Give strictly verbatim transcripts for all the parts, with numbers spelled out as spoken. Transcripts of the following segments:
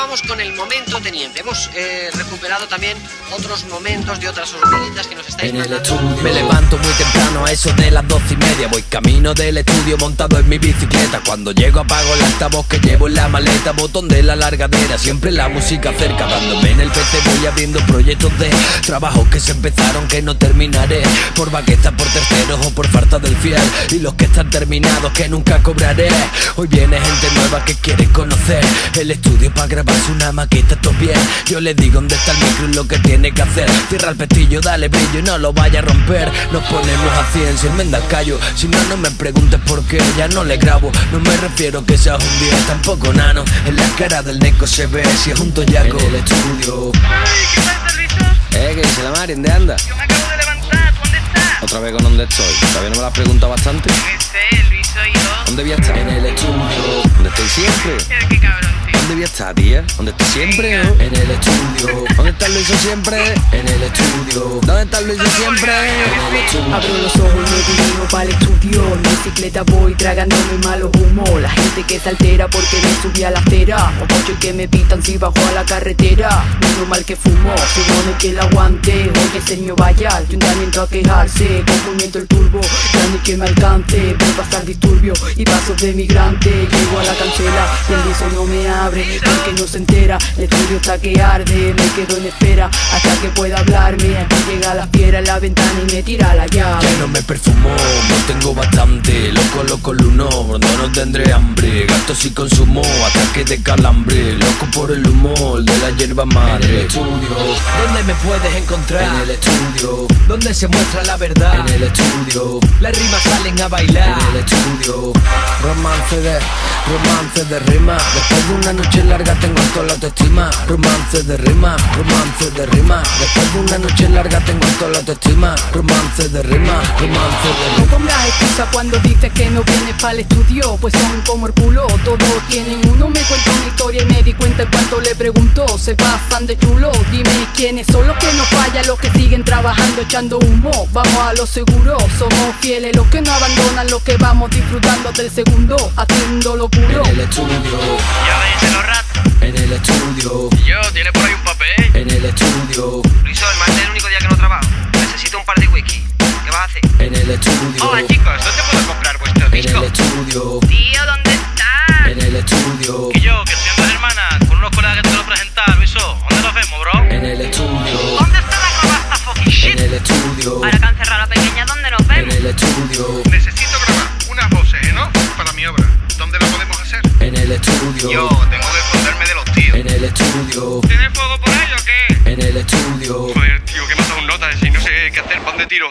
continuamos con el momento teniente. Hemos eh, recuperado también otros momentos de otras hormiguitas que nos estáis en el mandando. estudio. Me levanto muy temprano a eso de las doce y media. Voy camino del estudio montado en mi bicicleta. Cuando llego apago el altavoz que llevo en la maleta. Botón de la largadera, siempre la música cerca. Dándome en el P C voy abriendo proyectos de trabajos que se empezaron que no terminaré. Por baquetas, por terceros o por falta del fiel. Y los que están terminados que nunca cobraré. Hoy viene gente nueva que quiere conocer el estudio para grabarse una maqueta, todo bien. Yo les digo dónde está el micro y lo que tiene que hacer. Cierra el pestillo, dale brillo y no lo vaya a romper. Nos ponemos a cien, si me da callo. Si no, no me preguntes por qué, ya no le grabo. No me refiero que seas un diez, tampoco nano. En la cara del neco se ve si es un toyaco. En el estudio. Ay, ¿qué pasa, Rizo? Eh, que dice la Mari, ¿dónde anda? Yo me acabo de levantar, ¿tú dónde estás? Otra vez con dónde estoy, todavía no me lo has preguntado bastante. Yo qué sé, Luis soy yo. ¿Dónde voy a estar? En el estudio. ¿Dónde estoy siempre? Pero qué cabrón, tío. ¿Dónde voy a estar, tía? ¿Dónde estoy siempre? ¿No? En el estudio. ¿Dónde está Luis siempre? En el estudio. ¿Dónde está Luis siempre? En el estudio. Abro los ojos, me dirijo para el estudio. En bicicleta voy tragándome malos humos. La gente que se altera porque me subí a la acera. Los coches que me pitan si bajo a la carretera. Menos mal que fumo, supone que el aguante. Oye, señor, vaya, ayuntamiento a quejarse. Confundiendo el turbo, ya ni que me alcance. Veo pasar disturbio y pasos de migrante. Llego a la cancela y el liso no me abre porque no se entera. El estudio está que arde. Me quedo en espera hasta que pueda hablarme. Aquí llega la fiera en la ventana y me tira la llave. Ya no me perfumo, no tengo bastante. Loco, loco, luno, no, no tendré hambre. Gasto si consumo, ataque de calambre. Loco por el humor de la hierba madre. En el estudio, ¿dónde me puedes encontrar? En el estudio, donde se muestra la verdad. En el estudio, las rimas salen a bailar. En el estudio, romance de, romance de rima. Después de una noche larga tengo toda la autoestima. Romance de rima, romance de rima. Después de una noche larga tengo toda la autoestima. Romance de rima, romance de No rima. pongas excusa cuando dices que no vienes para el estudio. Pues son como el culo, todos tienen uno. Me cuenta una historia y me di cuenta en cuanto le preguntó. Se pasan de chulo, dime quiénes son los que no fallan. Los que siguen trabajando echando humo. Vamos a lo seguro, somos fieles. Los que no abandonan, los que vamos disfrutando del segundo. Haciendo locuro. En el estudio, Ya ven, los ratos. en el estudio, Y yo, ¿tiene por ahí un papel? en el estudio, Luis, el martes es el único día que no trabajo. Necesito un par de whisky. ¿Qué vas a hacer? en el estudio, Hola, chicos, ¿dónde puedo comprar vuestro en disco? el estudio, Tío, ¿dónde estás? en el estudio, Y yo, que soy Andrés Hermanas, con unos colegas que te lo presentar, Luiso. ¿Dónde nos vemos, bro? en el estudio, ¿Dónde está la robasta fucking en shit? el estudio, Ahora que han cerrado la pequeña, ¿dónde nos en vemos? el estudio, Necesito grabar unas voces, ¿no? Para mi obra. ¿Dónde lo podemos hacer? en el estudio, Yo tengo que esconderme de los tíos. en el estudio, ¿Tienes fuego por ahí o qué? en el estudio, Joder, tío, que me ha dado un nota y no sé qué hacer, ¿pa' dónde tiro?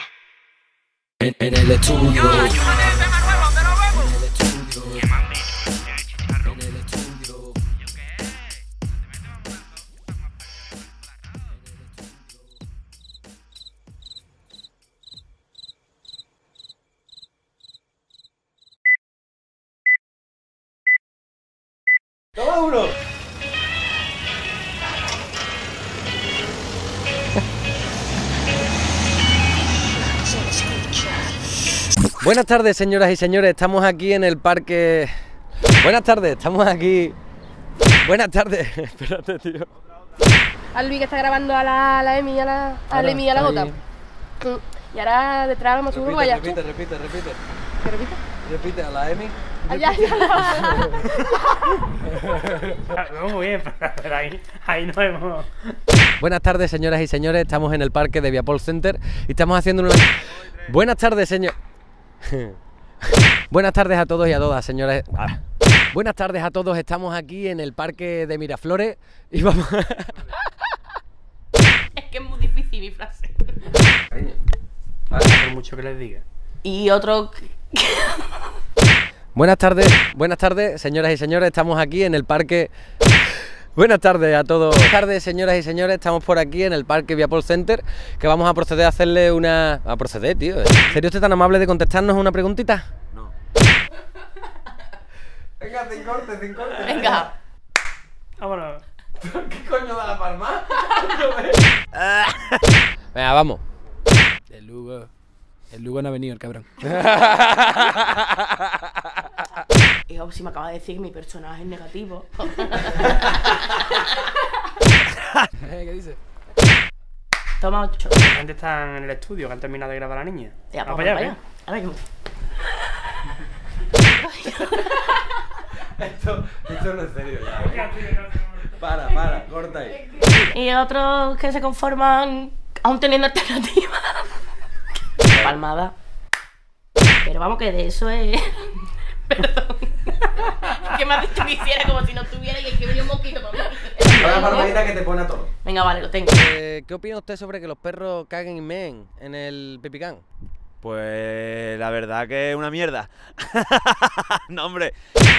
en, en el estudio, Ayúdame, tema nuevo, ¿dónde nos vemos? en el estudio, ¿Qué me han dicho? ¿Qué chicharro? en el estudio. ¿Yo qué? ¿Te metes más blanco? ¿Estás más ¡Toma uno! Buenas tardes, señoras y señores, estamos aquí en el parque... Buenas tardes, estamos aquí... Buenas tardes, espérate, tío. A Luis que está grabando a la, a la Emi y a la, a Ahora, la Emi y a la está Jota. ahí. Mm. Y ahora detrás vamos a subir Repite, vayas tú. repite, repite, repite. ¿Qué repite? Repite a la Emi. Allá, allá. Muy bien, pero ahí, ahí no hemos... Buenas tardes, señoras y señores, estamos en el parque de Viapol Center y estamos haciendo una... Buenas tardes, señor... Buenas tardes a todos y a todas, señores... Ah. Buenas tardes a todos, estamos aquí en el parque de Miraflores y vamos... Es que es muy difícil mi frase. Por mucho que les diga. Y otro... Buenas tardes, buenas tardes, señoras y señores, estamos aquí en el parque... Buenas tardes a todos. Buenas tardes, señoras y señores, estamos por aquí en el parque Viapol Center, que vamos a proceder a hacerle una... A proceder, tío. ¿Sería usted tan amable de contestarnos una preguntita? No. Venga, sin corte, sin corte. Venga. Vámonos. ¿Qué coño da la palma? Venga, vamos. El Lugo. El Lugo no ha venido, el cabrón. Y tío, si me acaba de decir que mi personaje es negativo. ¿Qué dices? Toma ocho. La gente está en el estudio que han terminado de grabar a la niña. Ya, Vamos vamos para allá, para allá. A ver, Esto, esto no es serio ya. Para, para, corta ahí. y otros que se conforman aún teniendo alternativa. Palmada. Pero vamos, que de eso es. Perdón. ¿Qué me has dicho que hiciera como si no tuviera y es que venía un mosquito para mí? Una palmadita que te pone a todo. Venga, vale, lo tengo. Eh, ¿Qué opina usted sobre que los perros caguen y meen en el pipicán? Pues la verdad que es una mierda. No, hombre.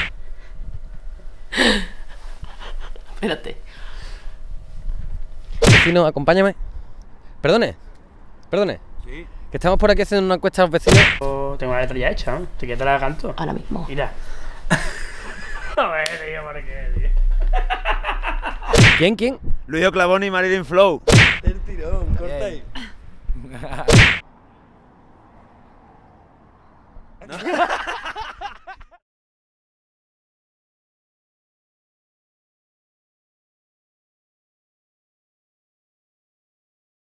Espérate. Vecino, acompáñame. Perdone. Perdone. Sí. Que estamos por aquí haciendo una encuesta a los vecinos. Yo tengo la letra ya hecha, ¿no? ¿Te quieres te la canto? Ahora mismo. Mira. A ver, tío, ¿por qué, tío? ¿Quién, quién? Luis Clavoni y Marilyn Flow. El tirón, corta ahí. ¿No?